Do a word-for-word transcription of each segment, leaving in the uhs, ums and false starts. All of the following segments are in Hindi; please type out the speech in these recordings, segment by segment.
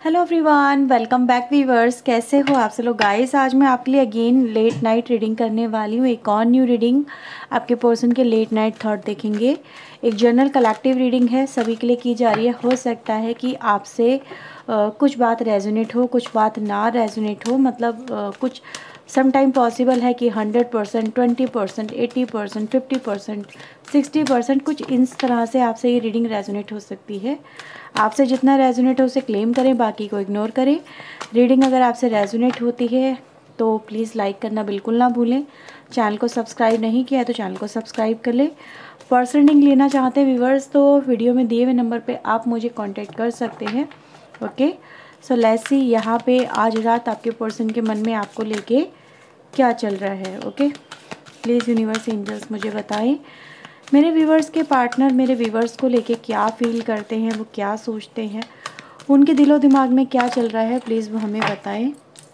Hello everyone, welcome back viewers. कैसे हो आप सब लोग गाइस। आज मैं आपके लिए अगेन लेट नाइट रीडिंग करने वाली हूँ। एक और न्यू रीडिंग आपके पर्सन के लेट नाइट थॉट देखेंगे। एक जनरल कलेक्टिव रीडिंग है, सभी के लिए की जा रही है। हो सकता है कि आपसे uh, कुछ बात रेजोनेट हो, कुछ बात ना रेजोनेट हो। मतलब uh, कुछ सम टाइम पॉसिबल है कि hundred percent, twenty percent, eighty percent, fifty percent, sixty percent कुछ इस तरह से आपसे ये रीडिंग रेजोनेट हो सकती है। आपसे जितना रेजोनेट हो उसे क्लेम करें, बाकी को इग्नोर करें। रीडिंग अगर आपसे रेजोनेट होती है तो प्लीज़ लाइक करना बिल्कुल ना भूलें। चैनल को सब्सक्राइब नहीं किया है तो चैनल को सब्सक्राइब कर लें। पर्सनल रीडिंग लेना चाहते हैं व्यूवर्स तो वीडियो में दिए हुए नंबर पे आप मुझे कांटेक्ट कर सकते हैं। ओके, सो लेट्स सी यहाँ पे आज रात आपके पर्सन के मन में आपको लेके क्या चल रहा है। ओके, प्लीज़ यूनिवर्स एंजल्स मुझे बताएं मेरे व्यूवर्स के पार्टनर मेरे व्यूवर्स को लेके क्या फील करते हैं, वो क्या सोचते हैं, उनके दिलो दिमाग में क्या चल रहा है। प्लीज़ वो हमें बताएं।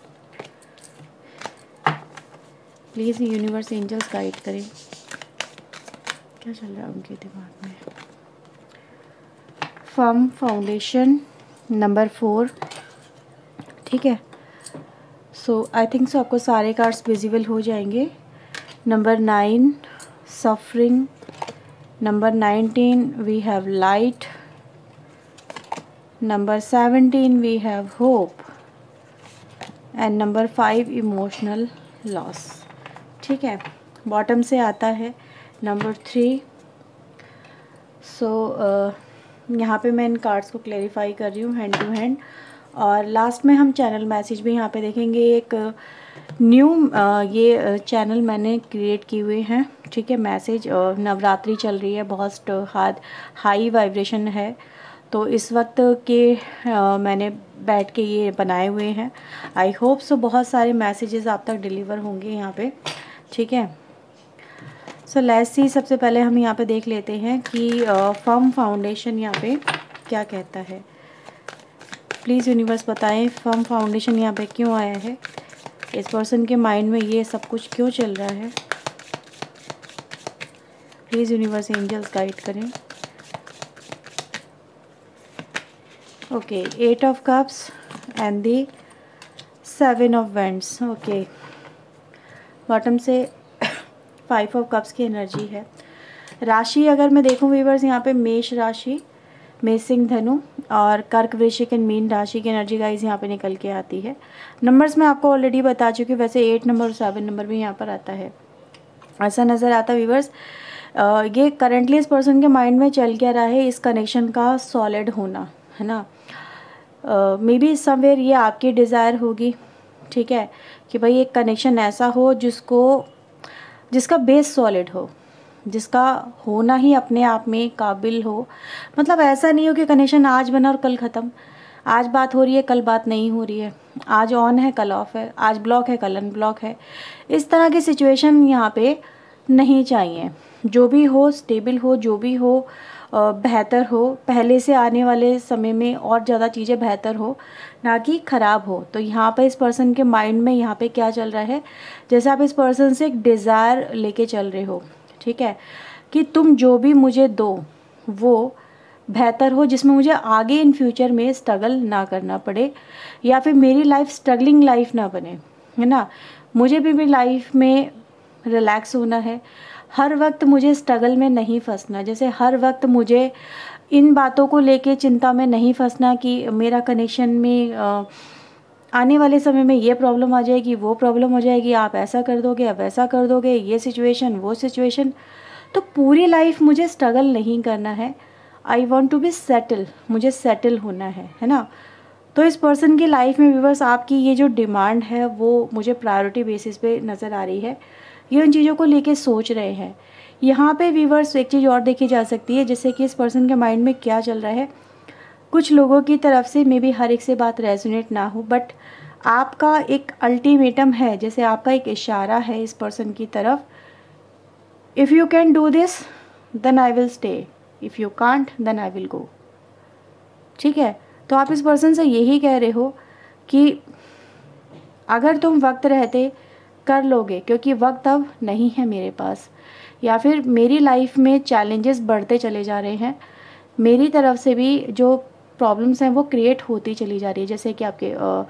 प्लीज़ यूनिवर्स एंजल्स गाइड करें, क्या चल रहा है उनके दिमाग में। फर्म फाउंडेशन नंबर फोर, ठीक है। सो आई थिंक सो आपको सारे कार्ड्स विजिबल हो जाएंगे। Number nine, suffering. Number nineteen, we have light. Number seventeen, we have hope. And number five, emotional loss. ठीक है, बॉटम से आता है नंबर थ्री। सो यहाँ पे मैं इन कार्ड्स को क्लेरिफाई कर रही हूँ हैंड टू हैंड, और लास्ट में हम चैनल मैसेज भी यहाँ पे देखेंगे। एक न्यू uh, ये चैनल मैंने क्रिएट किए हुए हैं, ठीक है। मैसेज uh, नवरात्रि चल रही है, बहुत हार्ड हाई वाइब्रेशन है, तो इस वक्त के uh, मैंने बैठ के ये बनाए हुए हैं। आई होप सो बहुत सारे मैसेजेस आप तक डिलीवर होंगे यहाँ पे, ठीक है। सो लेट्स सी, सबसे पहले हम यहाँ पे देख लेते हैं कि फर्म फाउंडेशन यहाँ पे क्या कहता है। प्लीज़ यूनिवर्स बताएं फर्म फाउंडेशन यहाँ पे क्यों आया है, इस पर्सन के माइंड में ये सब कुछ क्यों चल रहा है। प्लीज़ यूनिवर्स एंजल्स गाइड करें। Okay, eight of cups and the seven of wands. Okay, bottom से फाइव ऑफ कप्स की एनर्जी है। राशि अगर मैं देखूं व्यूवर्स, यहाँ पे मेष राशि, मेष सिंह धनु और कर्क वृश्चिक एंड मीन राशि की एनर्जी गाइज यहाँ पे निकल के आती है। नंबर्स मैं आपको ऑलरेडी बता चुकी हूँ, वैसे एट नंबर और सेवन नंबर भी यहाँ पर आता है। ऐसा नज़र आता है व्यूवर्स, ये करंटली इस पर्सन के माइंड में चल क्या रहा है, इस कनेक्शन का सॉलिड होना, है ना। मे बी समवेयर ये आपकी डिज़ायर होगी, ठीक है, कि भाई एक कनेक्शन ऐसा हो जिसको जिसका बेस सॉलिड हो, जिसका होना ही अपने आप में काबिल हो। मतलब ऐसा नहीं हो कि कनेक्शन आज बना और कल ख़त्म, आज बात हो रही है कल बात नहीं हो रही है, आज ऑन है कल ऑफ है, आज ब्लॉक है कल अनब्लॉक है। इस तरह की सिचुएशन यहाँ पे नहीं चाहिए। जो भी हो स्टेबल हो, जो भी हो बेहतर हो, पहले से आने वाले समय में और ज़्यादा चीज़ें बेहतर हो, ना कि ख़राब हो। तो यहाँ पे इस पर्सन के माइंड में यहाँ पे क्या चल रहा है, जैसे आप इस पर्सन से एक डिज़ायर लेके चल रहे हो, ठीक है, कि तुम जो भी मुझे दो वो बेहतर हो, जिसमें मुझे आगे इन फ्यूचर में स्ट्रगल ना करना पड़े, या फिर मेरी लाइफ स्ट्रगलिंग लाइफ ना बने, है ना। मुझे भी मेरी लाइफ में रिलैक्स होना है, हर वक्त मुझे स्ट्रगल में नहीं फंसना। जैसे हर वक्त मुझे इन बातों को लेके चिंता में नहीं फंसना कि मेरा कनेक्शन में आ, आने वाले समय में ये प्रॉब्लम आ जाएगी, वो प्रॉब्लम हो जाएगी, आप ऐसा कर दोगे, आप वैसा कर दोगे, ये सिचुएशन वो सिचुएशन। तो पूरी लाइफ मुझे स्ट्रगल नहीं करना है। I want to be settle, मुझे सेटल होना है, है ना। तो इस पर्सन की लाइफ में व्यूअर्स आपकी ये जो डिमांड है वो मुझे प्रायोरिटी बेसिस पे नज़र आ रही है। ये उन चीज़ों को लेके सोच रहे हैं। यहाँ पे व्यूअर्स एक चीज़ और देखी जा सकती है, जैसे कि इस पर्सन के माइंड में क्या चल रहा है। कुछ लोगों की तरफ से मे बी हर एक से बात रेजोनेट ना हो, बट आपका एक अल्टीमेटम है, जैसे आपका एक इशारा है इस पर्सन की तरफ, if you can do this then I will stay, if you can't then I will go. ठीक है, तो आप इस पर्सन से यही कह रहे हो कि अगर तुम वक्त रहते कर लोगे, क्योंकि वक्त अब नहीं है मेरे पास, या फिर मेरी लाइफ में चैलेंजेस बढ़ते चले जा रहे हैं, मेरी तरफ से भी जो प्रॉब्लम्स हैं वो क्रिएट होती चली जा रही है, जैसे कि आपके आ,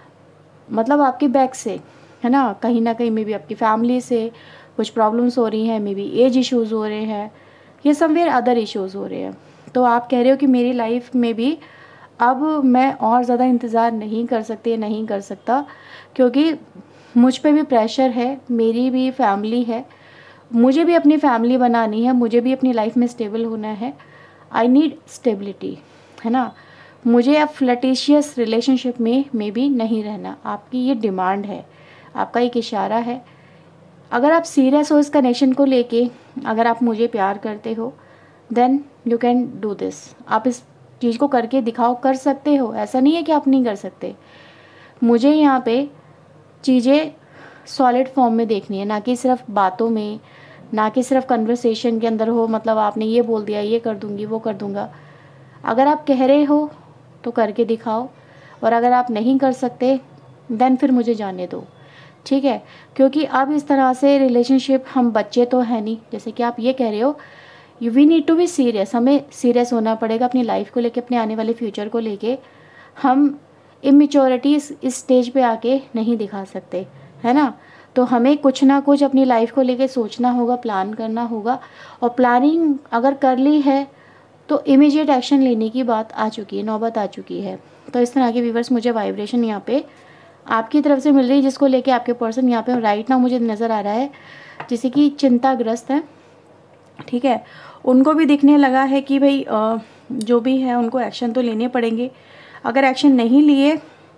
मतलब आपके बैक से, है ना, कहीं ना कहीं मे बी आपकी फैमिली से कुछ प्रॉब्लम्स हो रही हैं, मे बी एज इश्यूज़ हो रहे हैं या समवेयर अदर इश्यूज़ हो रहे हैं। तो आप कह रहे हो कि मेरी लाइफ में भी अब मैं और ज़्यादा इंतज़ार नहीं कर सकती, नहीं कर सकता, क्योंकि मुझ पे भी प्रेशर है, मेरी भी फैमिली है, मुझे भी अपनी फैमिली बनानी है, मुझे भी अपनी लाइफ में स्टेबल होना है। आई नीड स्टेबिलिटी, है ना। मुझे अब फ्लर्टिशियस रिलेशनशिप में मे बी नहीं रहना। आपकी ये डिमांड है, आपका एक इशारा है। अगर आप सीरियस हो इस कनेक्शन को लेके, अगर आप मुझे प्यार करते हो, then you can do this. आप इस चीज़ को करके दिखाओ, कर सकते हो, ऐसा नहीं है कि आप नहीं कर सकते। मुझे यहाँ पे चीज़ें सॉलिड फॉर्म में देखनी है, ना कि सिर्फ बातों में, ना कि सिर्फ कन्वर्सेशन के अंदर हो, मतलब आपने ये बोल दिया ये कर दूंगी वो कर दूंगा। अगर आप कह रहे हो तो करके दिखाओ, और अगर आप नहीं कर सकते देन फिर मुझे जाने दो, ठीक है। क्योंकि अब इस तरह से रिलेशनशिप, हम बच्चे तो है नहीं, जैसे कि आप ये कह रहे हो, you we need to be serious. हमें सीरियस होना पड़ेगा अपनी लाइफ को लेके, अपने आने वाले फ्यूचर को लेके। हम इमेच्योरिटी इस स्टेज पे आके नहीं दिखा सकते, है ना। तो हमें कुछ ना कुछ अपनी लाइफ को लेके सोचना होगा, प्लान करना होगा, और प्लानिंग अगर कर ली है तो इमीडिएट एक्शन लेने की बात आ चुकी है, नौबत आ चुकी है। तो इस तरह के व्यूवर्स मुझे वाइब्रेशन यहाँ पे आपकी तरफ से मिल रही है, जिसको लेके आपके पर्सन यहाँ पे राइट नाउ मुझे नज़र आ रहा है जैसे कि चिंताग्रस्त है, ठीक है। उनको भी दिखने लगा है कि भाई जो भी है उनको एक्शन तो लेने पड़ेंगे। अगर एक्शन नहीं लिए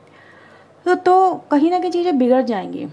तो तो कहीं ना कहीं चीज़ें बिगड़ जाएंगी,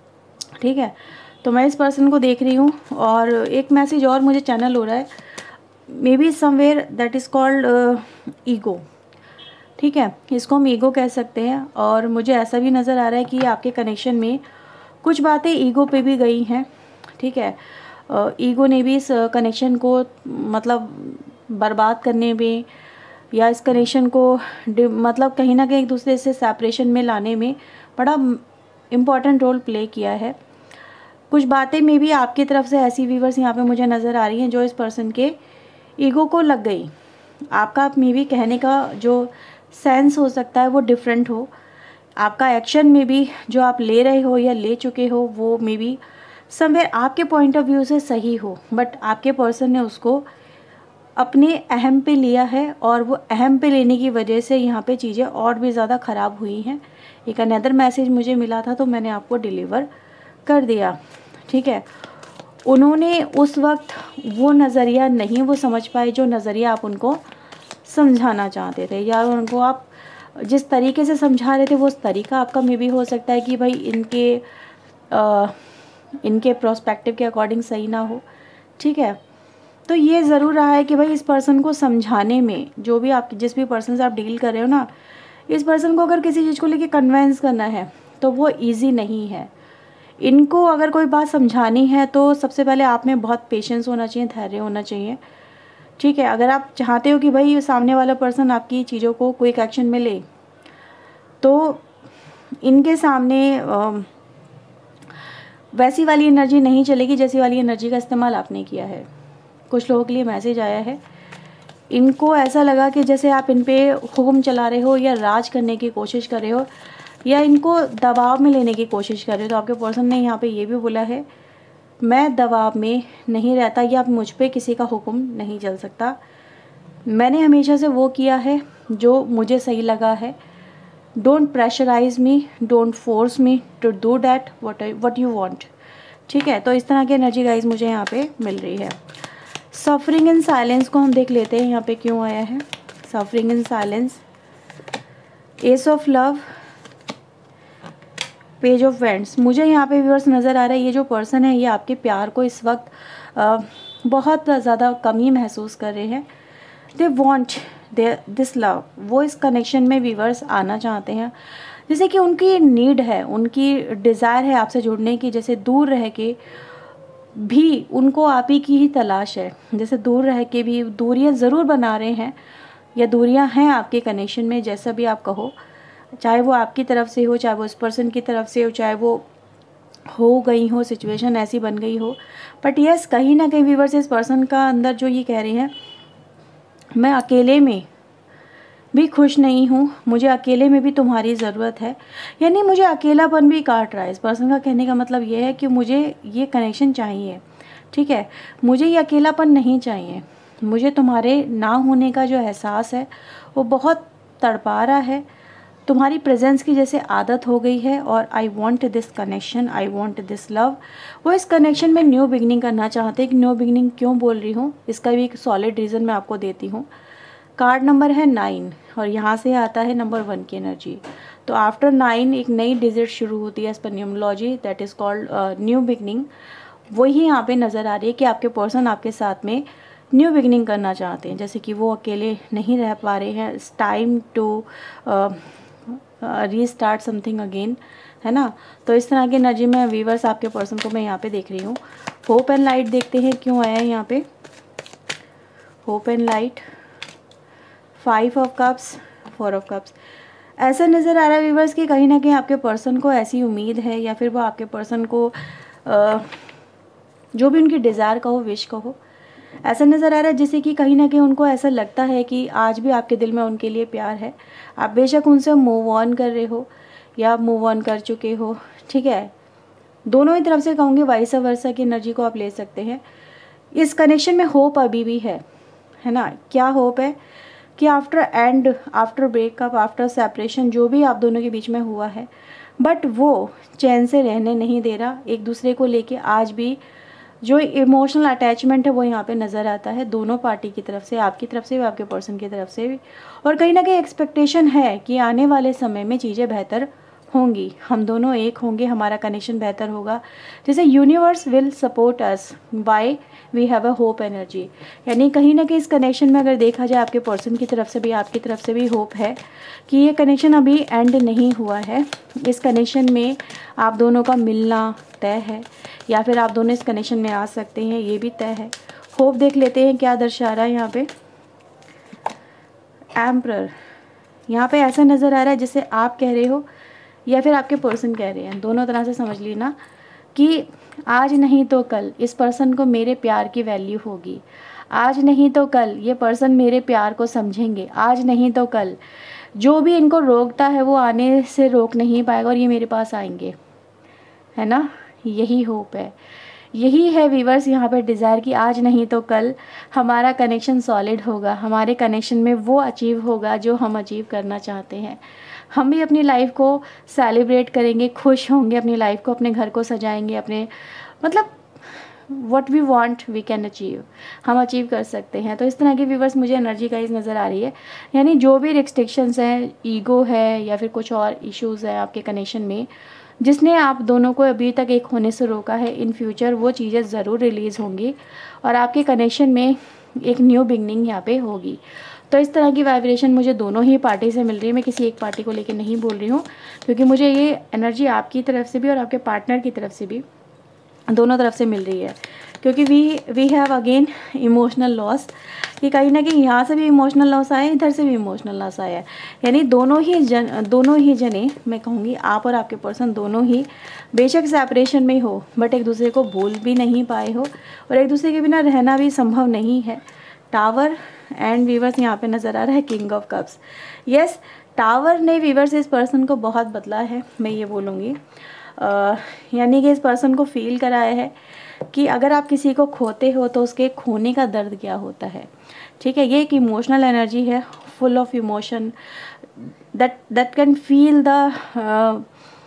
ठीक है। तो मैं इस पर्सन को देख रही हूँ, और एक मैसेज और मुझे चैनल हो रहा है, maybe somewhere that is called ego, ठीक है। इसको हम ईगो कह सकते हैं। और मुझे ऐसा भी नज़र आ रहा है कि आपके कनेक्शन में कुछ बातें ईगो पे भी गई हैं, ठीक है। ईगो ने भी इस कनेक्शन को मतलब बर्बाद करने में, या इस कनेक्शन को मतलब कहीं ना कहीं एक दूसरे से सेपरेशन में लाने में बड़ा इम्पॉर्टेंट रोल प्ले किया है। कुछ बातें में भी आपकी तरफ से ऐसी व्यूवर्स यहाँ पे मुझे नज़र आ रही हैं जो इस पर्सन के ईगो को लग गई। आपका मे बी कहने का जो सेंस हो सकता है वो डिफरेंट हो, आपका एक्शन में भी जो आप ले रहे हो या ले चुके हो वो मे बी समवेयर आपके पॉइंट ऑफ व्यू से सही हो, बट आपके पर्सन ने उसको अपने अहम पे लिया है, और वो अहम पे लेने की वजह से यहाँ पे चीज़ें और भी ज़्यादा ख़राब हुई हैं। एक अनदर मैसेज मुझे मिला था तो मैंने आपको डिलीवर कर दिया, ठीक है। उन्होंने उस वक्त वो नज़रिया नहीं वो समझ पाए जो नज़रिया आप उनको समझाना चाहते थे, या उनको आप जिस तरीके से समझा रहे थे वो उस तरीका आपका मे भी हो सकता है कि भाई इनके आ, इनके प्रोस्पेक्टिव के अकॉर्डिंग सही ना हो, ठीक है। तो ये ज़रूर रहा है कि भाई इस पर्सन को समझाने में, जो भी आप जिस भी पर्सन से आप डील कर रहे हो ना, इस पर्सन को अगर किसी चीज़ को लेके कन्विंस करना है तो वो इजी नहीं है। इनको अगर कोई बात समझानी है तो सबसे पहले आप में बहुत पेशेंस होना चाहिए, धैर्य होना चाहिए, ठीक है। अगर आप चाहते हो कि भाई सामने वाला पर्सन आपकी चीज़ों को क्विक एक्शन में ले, तो इनके सामने आ, वैसी वाली एनर्जी नहीं चलेगी जैसी वाली एनर्जी का इस्तेमाल आपने किया है। कुछ लोगों के लिए मैसेज आया है, इनको ऐसा लगा कि जैसे आप इन पे हुक्म चला रहे हो या राज करने की कोशिश कर रहे हो, या इनको दबाव में लेने की कोशिश कर रहे हो। तो आपके पर्सन ने यहाँ पे ये भी बोला है, मैं दबाव में नहीं रहता, या मुझ पे किसी का हुक्म नहीं चल सकता। मैंने हमेशा से वो किया है जो मुझे सही लगा है। Don't pressurise me, don't force me to do that what what you want, ठीक है। तो इस तरह की एनर्जी गाइज मुझे यहाँ पे मिल रही है। सफरिंग इन साइलेंस को हम देख लेते हैं यहाँ पे क्यों आया है। Suffering in silence, ace of love, page of wands. मुझे यहाँ पे व्यूअर्स नज़र आ रहा है ये जो पर्सन है ये आपके प्यार को इस वक्त आ, बहुत ज़्यादा कमी महसूस कर रहे हैं। They want they this love, वो इस कनेक्शन में व्यूअर्स आना चाहते हैं, जैसे कि उनकी नीड है, उनकी डिज़ायर है आपसे जुड़ने की। जैसे दूर रह के भी उनको आप ही की ही तलाश है, जैसे दूर रह के भी दूरियां ज़रूर बना रहे हैं, या दूरियां हैं आपके कनेक्शन में, जैसा भी आप कहो, चाहे वो आपकी तरफ से हो, चाहे वो इस पर्सन की तरफ से हो, चाहे वो हो गई हो, सिचुएशन ऐसी बन गई हो। बट यस, कहीं ना कहीं व्यूअर्स इस पर्सन का अंदर जो ये कह रहे हैं, मैं अकेले में भी खुश नहीं हूँ, मुझे अकेले में भी तुम्हारी ज़रूरत है। यानी मुझे अकेलापन भी काट रहा है। इस पर्सन का कहने का मतलब ये है कि मुझे ये कनेक्शन चाहिए, ठीक है, मुझे ये अकेलापन नहीं चाहिए। मुझे तुम्हारे ना होने का जो एहसास है वो बहुत तड़पा रहा है, तुम्हारी प्रेजेंस की जैसे आदत हो गई है। और I want this connection, I want this love. वो इस कनेक्शन में न्यू बिगनिंग करना चाहते हैं। कि न्यू बिगनिंग क्यों बोल रही हूँ, इसका भी एक सॉलिड रीज़न मैं आपको देती हूँ। कार्ड नंबर है नाइन और यहाँ से आता है नंबर वन की एनर्जी। तो आफ्टर नाइन एक नई डिजिट शुरू होती है as per numerology, that is called new beginning. वही यहाँ पे नज़र आ रही है कि आपके पर्सन आपके साथ में न्यू बिगनिंग करना चाहते हैं। जैसे कि वो अकेले नहीं रह पा रहे हैं, it's time to restart something again, है ना। तो इस तरह की एनर्जी में वीवर्स आपके पर्सन को मैं यहाँ पे देख रही हूँ। होप एंड लाइट देखते हैं क्यों आया है यहाँ पे। Hope and light, five of cups, four of cups. ऐसा नज़र आ रहा है वीवर्स कि कहीं ना कहीं आपके पर्सन को ऐसी उम्मीद है, या फिर वो आपके पर्सन को आ, जो भी उनकी डिज़ायर का हो, विश का हो, ऐसा नज़र आ रहा है जैसे कि कहीं ना कहीं उनको ऐसा लगता है कि आज भी आपके दिल में उनके लिए प्यार है। आप बेशक उनसे मूव ऑन कर रहे हो या मूव ऑन कर चुके हो, ठीक है। दोनों ही तरफ से कहूँगी वाइस वर्सा की एनर्जी को आप ले सकते हैं। इस कनेक्शन में होप अभी भी है, है ना। क्या होप है कि after end, after breakup, after separation, जो भी आप दोनों के बीच में हुआ है, बट वो चैन से रहने नहीं दे रहा एक दूसरे को लेके। आज भी जो इमोशनल अटैचमेंट है वो यहाँ पे नज़र आता है दोनों पार्टी की तरफ से, आपकी तरफ से भी, आपके पर्सन की तरफ से भी। और कहीं ना कहीं एक्सपेक्टेशन है कि आने वाले समय में चीज़ें बेहतर होंगी, हम दोनों एक होंगे, हमारा कनेक्शन बेहतर होगा। जैसे universe will support us by we have a hope energy. यानी कहीं ना कहीं इस कनेक्शन में अगर देखा जाए आपके पर्सन की तरफ से भी, आपकी तरफ से भी होप है कि ये कनेक्शन अभी एंड नहीं हुआ है। इस कनेक्शन में आप दोनों का मिलना तय है, या फिर आप दोनों इस कनेक्शन में आ सकते हैं, ये भी तय है। होप देख लेते हैं क्या दर्शा रहा है यहाँ पे। एम्परर, यहाँ पे ऐसा नज़र आ रहा है जैसे आप कह रहे हो या फिर आपके पर्सन कह रहे हैं, दोनों तरह से समझ लेना कि आज नहीं तो कल इस पर्सन को मेरे प्यार की वैल्यू होगी। आज नहीं तो कल ये पर्सन मेरे प्यार को समझेंगे। आज नहीं तो कल जो भी इनको रोकता है वो आने से रोक नहीं पाएगा और ये मेरे पास आएंगे, है ना। यही होप है, यही है वीवर्स यहाँ पर डिज़ायर कि आज नहीं तो कल हमारा कनेक्शन सॉलिड होगा, हमारे कनेक्शन में वो अचीव होगा जो हम अचीव करना चाहते हैं। हम भी अपनी लाइफ को सेलिब्रेट करेंगे, खुश होंगे, अपनी लाइफ को, अपने घर को सजाएंगे, अपने मतलब what we want we can achieve, हम अचीव कर सकते हैं। तो इस तरह की व्यूवर्स मुझे एनर्जी गाइस नज़र आ रही है। यानी जो भी रिस्ट्रिक्शंस हैं, ईगो है या फिर कुछ और इश्यूज़ हैं आपके कनेक्शन में जिसने आप दोनों को अभी तक एक होने से रोका है, इन फ्यूचर वो चीज़ें ज़रूर रिलीज़ होंगी और आपके कनेक्शन में एक न्यू बिगनिंग यहाँ पे होगी। तो इस तरह की वाइब्रेशन मुझे दोनों ही पार्टी से मिल रही है। मैं किसी एक पार्टी को लेकर नहीं बोल रही हूँ, क्योंकि मुझे ये एनर्जी आपकी तरफ से भी और आपके पार्टनर की तरफ से भी, दोनों तरफ से मिल रही है। क्योंकि we we have again emotional loss, कि कहीं ना कहीं यहाँ से भी इमोशनल लॉस आया, इधर से भी इमोशनल लॉस आया है। यानी दोनों ही जन दोनों ही जने, मैं कहूँगी आप और आपके पर्सन दोनों ही बेशक सेपरेशन में हो, बट एक दूसरे को भूल भी नहीं पाए हो और एक दूसरे के बिना रहना भी संभव नहीं है। टावर एंड वीवर्स यहाँ पे नज़र आ रहा है king of cups. Yes, tower ने वीवर्स इस पर्सन को बहुत बदला है, मैं ये बोलूँगी। यानी कि इस पर्सन को फील कराया है कि अगर आप किसी को खोते हो तो उसके खोने का दर्द क्या होता है। ठीक है, ये एक इमोशनल एनर्जी है, full of emotion, that that can feel the,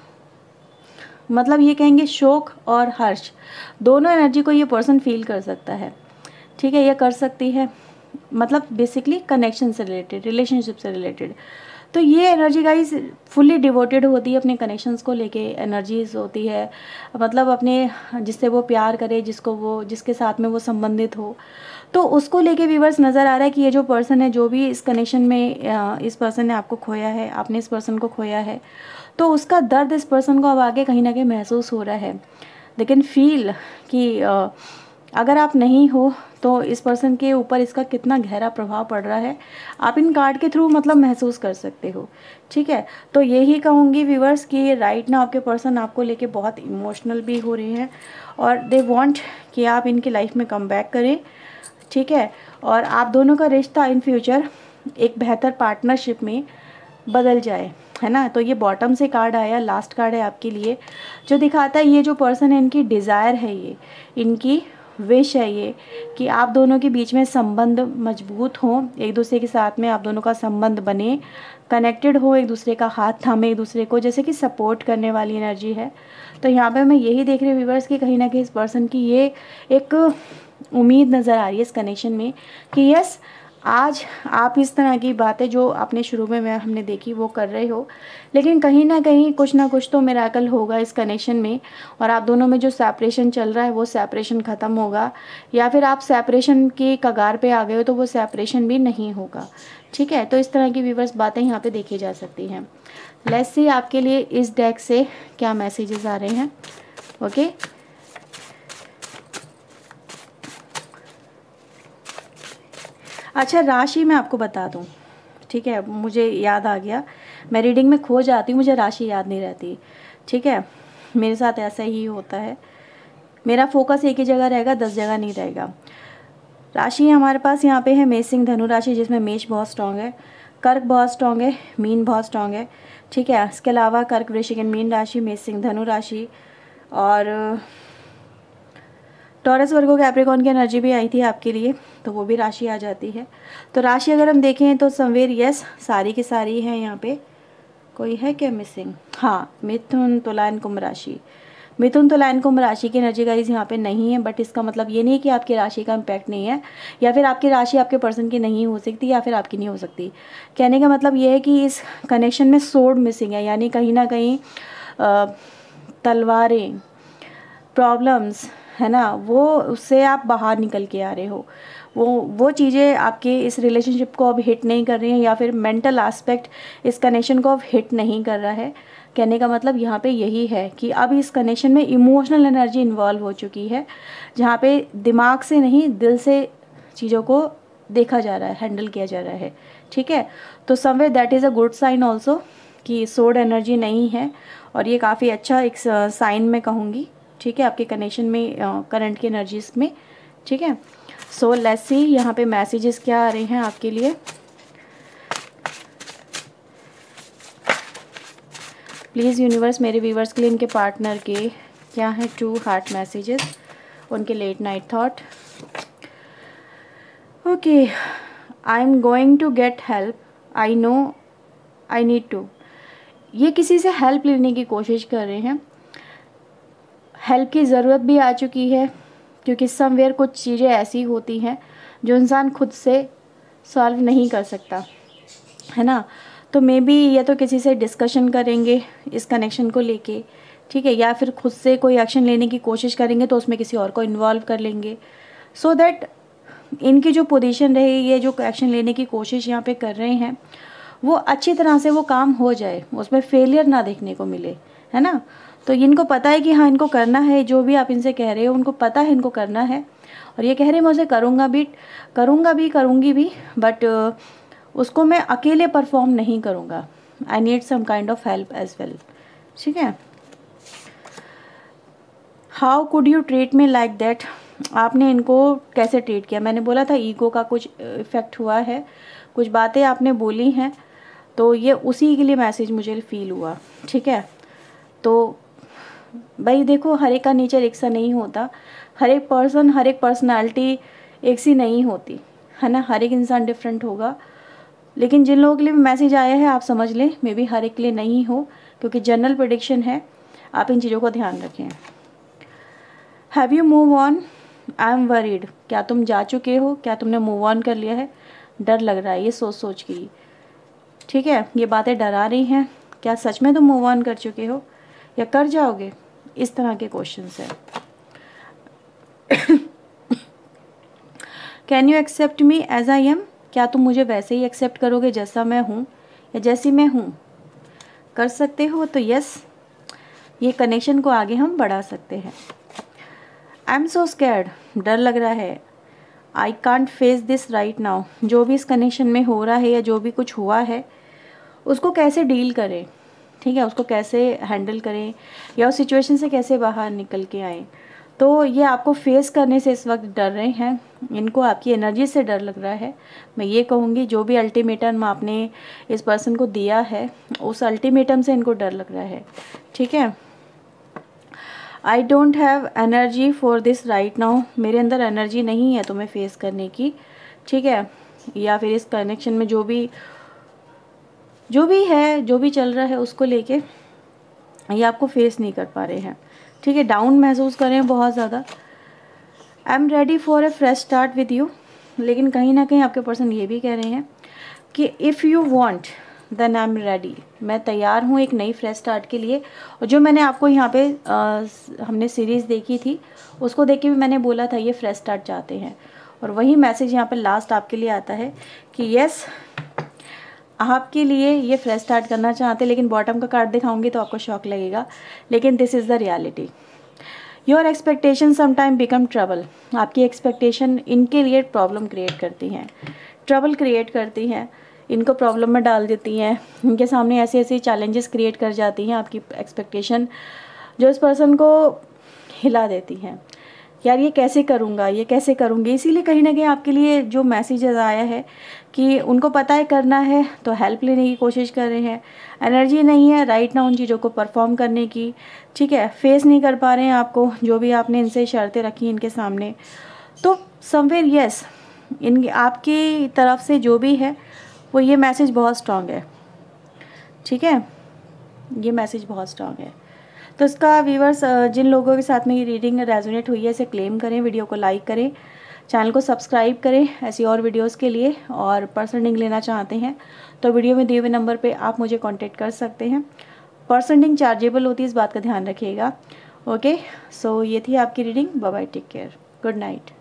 मतलब ये कहेंगे शोक और हर्ष, दोनों एनर्जी को ये पर्सन फील कर सकता है। ठीक है, ये कर सकती है, मतलब बेसिकली कनेक्शन से रिलेटेड, रिलेशनशिप से रिलेटेड। तो ये एनर्जी गाइस फुल्ली डिवोटेड होती है अपने कनेक्शंस को लेके, एनर्जीज होती है, मतलब अपने जिससे वो प्यार करे, जिसको वो जिसके साथ में वो संबंधित हो, तो उसको लेके व्यूअर्स नज़र आ रहा है कि ये जो पर्सन है, जो भी इस कनेक्शन में इस पर्सन ने आपको खोया है, आपने इस पर्सन को खोया है, तो उसका दर्द इस पर्सन को अब आगे कहीं ना कहीं महसूस हो रहा है। लेकिन फील कि अगर आप नहीं हो तो इस पर्सन के ऊपर इसका कितना गहरा प्रभाव पड़ रहा है, आप इन कार्ड के थ्रू मतलब महसूस कर सकते हो। ठीक है, तो यही कहूँगी व्यूअर्स कि राइट ना आपके पर्सन आपको लेके बहुत इमोशनल भी हो रहे हैं और दे वांट कि आप इनकी लाइफ में कम बैक करें। ठीक है, और आप दोनों का रिश्ता इन फ्यूचर एक बेहतर पार्टनरशिप में बदल जाए, है ना। तो ये बॉटम से कार्ड आया, लास्ट कार्ड है आपके लिए, जो दिखाता है ये जो पर्सन है इनकी डिज़ायर है, ये इनकी विश है ये कि आप दोनों के बीच में संबंध मजबूत हो, एक दूसरे के साथ में आप दोनों का संबंध बने, कनेक्टेड हो, एक दूसरे का हाथ थामे एक दूसरे को, जैसे कि सपोर्ट करने वाली एनर्जी है। तो यहाँ पे मैं यही देख रही हूँ व्यूअर्स कि कहीं ना कहीं इस पर्सन की ये एक उम्मीद नज़र आ रही है इस कनेक्शन में कि यस, आज आप इस तरह की बातें जो आपने शुरू में मैं हमने देखी वो कर रहे हो, लेकिन कहीं ना कहीं कुछ ना कुछ तो मिराकल होगा इस कनेक्शन में, और आप दोनों में जो सेपरेशन चल रहा है वो सेपरेशन ख़त्म होगा, या फिर आप सेपरेशन की कगार पे आ गए हो तो वो सेपरेशन भी नहीं होगा। ठीक है, तो इस तरह की व्यूअर्स बातें यहाँ पे देखी जा सकती हैं। लेट्स सी आपके लिए इस डेक से क्या मैसेजेस आ रहे हैं। ओके, अच्छा राशि मैं आपको बता दूं, ठीक है, मुझे याद आ गया, मैं रीडिंग में खो जाती हूँ, मुझे राशि याद नहीं रहती। ठीक है, मेरे साथ ऐसा ही होता है, मेरा फोकस एक ही जगह रहेगा, दस जगह नहीं रहेगा। राशि हमारे पास यहाँ पे है मेष सिंह धनु राशि, जिसमें मेष बहुत स्ट्रांग है, कर्क बहुत स्ट्रांग है, मीन बहुत स्ट्रांग है। ठीक है, इसके अलावा कर्क वृश्चिक एंड मीन राशि, मेष सिंह धनु राशि, और टॉरस वर्गो कैप्रिकॉर्न की एनर्जी भी आई थी आपके लिए, तो वो भी राशि आ जाती है। तो राशि अगर हम देखें तो समवेर यस सारी की सारी है यहाँ पे, कोई है क्या मिसिंग? हाँ, मिथुन तुला एंड कुंभ राशि, मिथुन तुला एंड कुंभ राशि की एनर्जी गाइस यहाँ पे नहीं है, बट इसका मतलब ये नहीं कि आपकी राशि का इम्पैक्ट नहीं है, या फिर आपकी राशि आपके पर्सन की नहीं हो सकती, या फिर आपकी नहीं हो सकती। कहने का मतलब ये है कि इस कनेक्शन में सोर्ड मिसिंग है, यानी कहीं ना कहीं तलवारें, प्रॉब्लम्स, है ना, वो उससे आप बाहर निकल के आ रहे हो, वो वो चीज़ें आपके इस रिलेशनशिप को अब हिट नहीं कर रही हैं, या फिर मेंटल एस्पेक्ट इस कनेक्शन को अब हिट नहीं कर रहा है। कहने का मतलब यहाँ पे यही है कि अब इस कनेक्शन में इमोशनल एनर्जी इन्वॉल्व हो चुकी है, जहाँ पे दिमाग से नहीं दिल से चीज़ों को देखा जा रहा है, हैंडल किया जा रहा है। ठीक है, तो someway that is a good sign also कि सोर्ड एनर्जी नहीं है, और ये काफ़ी अच्छा एक साइन मैं कहूँगी। ठीक है, आपके कनेक्शन में करंट की एनर्जीज में। ठीक है, सो लेट्स सी यहाँ पे मैसेजेस क्या आ रहे हैं आपके लिए। प्लीज़ यूनिवर्स मेरे व्यूवर्स के लिए इनके पार्टनर के क्या है ट्रू हार्ट मैसेजेस, उनके late night thought. Okay, I am going to get help, I know I need to. ये किसी से हेल्प लेने की कोशिश कर रहे हैं, हेल्प की ज़रूरत भी आ चुकी है, क्योंकि समवेयर कुछ चीज़ें ऐसी होती हैं जो इंसान खुद से सॉल्व नहीं कर सकता, है ना। तो मे बी या तो किसी से डिस्कशन करेंगे इस कनेक्शन को लेके, ठीक है, या फिर खुद से कोई एक्शन लेने की कोशिश करेंगे तो उसमें किसी और को इन्वॉल्व कर लेंगे, सो दैट इनकी जो पोजीशन रहे, ये जो एक्शन लेने की कोशिश यहाँ पे कर रहे हैं वो अच्छी तरह से वो काम हो जाए, उसमें फेलियर ना देखने को मिले, है ना। तो इनको पता है कि हाँ इनको करना है, जो भी आप इनसे कह रहे हो उनको पता है इनको करना है, और ये कह रहे हैं मैं उसे करूँगा भी करूँगा भी करूँगी भी, बट उसको मैं अकेले परफॉर्म नहीं करूँगा, I need some kind of help as well. ठीक है, how could you treat me like that, आपने इनको कैसे ट्रीट किया। मैंने बोला था ईगो का कुछ इफेक्ट हुआ है, कुछ बातें आपने बोली हैं, तो ये उसी के लिए मैसेज मुझे फील हुआ। ठीक है, तो भाई देखो हर एक का नेचर एक सा नहीं होता, हर एक पर्सन, हर एक पर्सनालिटी एक सी नहीं होती, है ना, हर एक इंसान डिफरेंट होगा। लेकिन जिन लोगों के लिए मैसेज आया है आप समझ लें मे बी हर एक के लिए नहीं हो, क्योंकि जनरल प्रेडिक्शन है, आप इन चीज़ों को ध्यान रखें। Have you move on, I am worried, क्या तुम जा चुके हो, क्या तुमने मूव ऑन कर लिया है, डर लग रहा है ये सोच सोच के। ठीक है, ये बातें डरा रही हैं, क्या सच में तुम मूव ऑन कर चुके हो या कर जाओगे, इस तरह के क्वेश्चंस है। Can you accept me as I am, क्या तुम मुझे वैसे ही एक्सेप्ट करोगे जैसा मैं हूँ या जैसी मैं हूँ, कर सकते हो तो यस, ये कनेक्शन को आगे हम बढ़ा सकते हैं। आई एम सो स्कैर्ड, डर लग रहा है, I can't face this right now, जो भी इस कनेक्शन में हो रहा है या जो भी कुछ हुआ है उसको कैसे डील करें, ठीक है, उसको कैसे हैंडल करें या उस सिचुएशन से कैसे बाहर निकल के आएँ। तो ये आपको फेस करने से इस वक्त डर रहे हैं, इनको आपकी एनर्जी से डर लग रहा है। मैं ये कहूँगी जो भी अल्टीमेटम आपने इस पर्सन को दिया है उस अल्टीमेटम से इनको डर लग रहा है, ठीक है। I don't have energy for this right now, मेरे अंदर एनर्जी नहीं है तुम्हें फेस करने की, ठीक है। या फिर इस कनेक्शन में जो भी जो भी है जो भी चल रहा है उसको लेके ये आपको फेस नहीं कर पा रहे हैं, ठीक है। डाउन महसूस कर रहे हैं बहुत ज़्यादा। I am ready for a fresh start with you, लेकिन कहीं ना कहीं आपके पर्सन ये भी कह रहे हैं कि if you want then I am ready, मैं तैयार हूँ एक नई फ्रेश स्टार्ट के लिए। और जो मैंने आपको यहाँ पे आ, हमने सीरीज़ देखी थी उसको देख के भी मैंने बोला था ये फ्रेश स्टार्ट चाहते हैं, और वही मैसेज यहाँ पे लास्ट आपके लिए आता है कि यस आपके लिए ये फ्रेश स्टार्ट करना चाहते हैं। लेकिन बॉटम का कार्ड दिखाऊंगी तो आपको शॉक लगेगा, लेकिन this is the reality. Your expectation sometime become trouble, आपकी एक्सपेक्टेशन इनके लिए प्रॉब्लम क्रिएट करती हैं, ट्रबल क्रिएट करती हैं, इनको प्रॉब्लम में डाल देती हैं, इनके सामने ऐसे ऐसे चैलेंजेस क्रिएट कर जाती हैं आपकी एक्सपेक्टेशन, जो इस पर्सन को हिला देती हैं। यार ये कैसे करूँगा, ये कैसे करूँगी। इसीलिए कहीं ना कहीं आपके लिए जो मैसेजेस आया है कि उनको पता है करना है तो हेल्प लेने की कोशिश कर रहे हैं, एनर्जी नहीं है राइट ना उन चीज़ों को परफॉर्म करने की, ठीक है। फेस नहीं कर पा रहे हैं आपको, जो भी आपने इनसे शर्तें रखी इनके सामने। तो समवेयर यस इन आपकी तरफ से जो भी है वो ये मैसेज बहुत स्ट्रांग है, ठीक है, ये मैसेज बहुत स्ट्रांग है। तो इसका व्यूअर्स जिन लोगों के साथ में ये रीडिंग रेजोनेट हुई है इसे क्लेम करें, वीडियो को लाइक करें, चैनल को सब्सक्राइब करें ऐसी और वीडियोस के लिए। और पर्सनल रीडिंग लेना चाहते हैं तो वीडियो में दिए हुए नंबर पे आप मुझे कांटेक्ट कर सकते हैं। पर्सनल रीडिंग चार्जेबल होती है, इस बात का ध्यान रखिएगा। ओके, सो ये थी आपकी reading. Bye bye, take care, good night.